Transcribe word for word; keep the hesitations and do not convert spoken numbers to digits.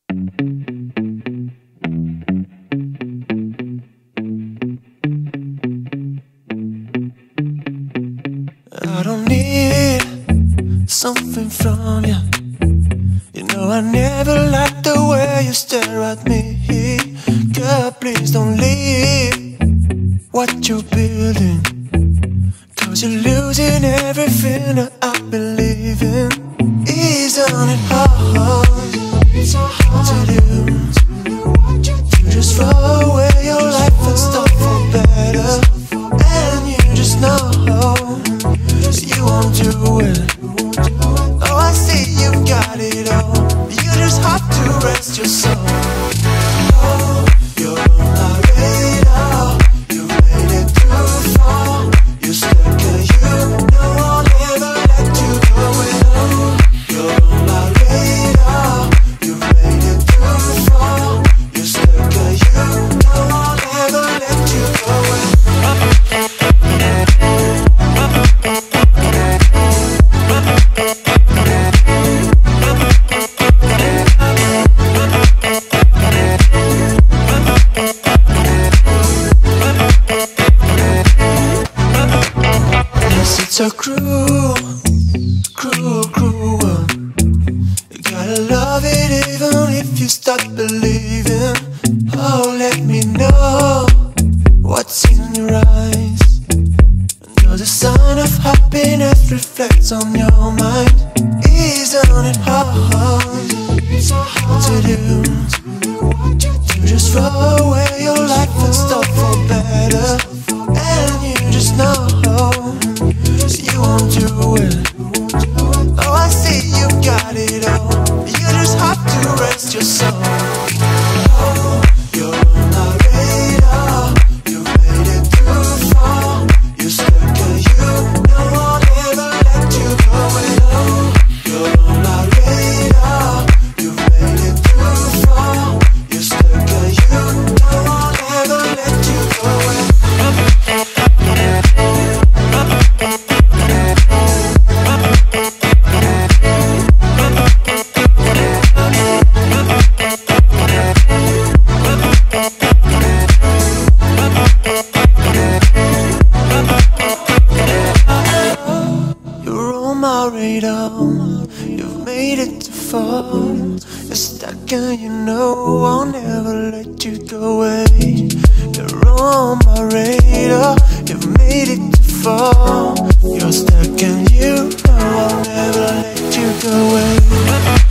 I don't need something from you. You know I never liked the way you stare at me. Girl, please don't leave what you're building, 'cause you're losing everything that I believe in. Isn't it hard to lose? You just throw away your life and start for better, and you just know you won't do it. Oh, I see you've got it all. You just have to rest your soul. Oh, you're on my radar. You made it too far. You're stuck and you know I'll never let you go. Oh, you're on my radar. You made it too far. You're stuck and you know I'll never let you go. It's a cruel, cruel, cruel world. You gotta love it even if you stop believing. Oh, let me know what's in your eyes. Know the sign of happiness reflects on your mind. Isn't it hard to lose? You just throw away your life and start for better, and you just know you won't do it. Oh, I see you've got it all. You just have to rest your soul. Oh, you're on my radar. You made it too far. You're stuck and you know I'll never let you go. Oh, you're on my radar. You made it too far. You're stuck and you know I'll never let you go. You've made it too far. You're stuck and you know I'll never let you go away. You're on my radar. You've made it too far. You're stuck and you know I'll never let you go away.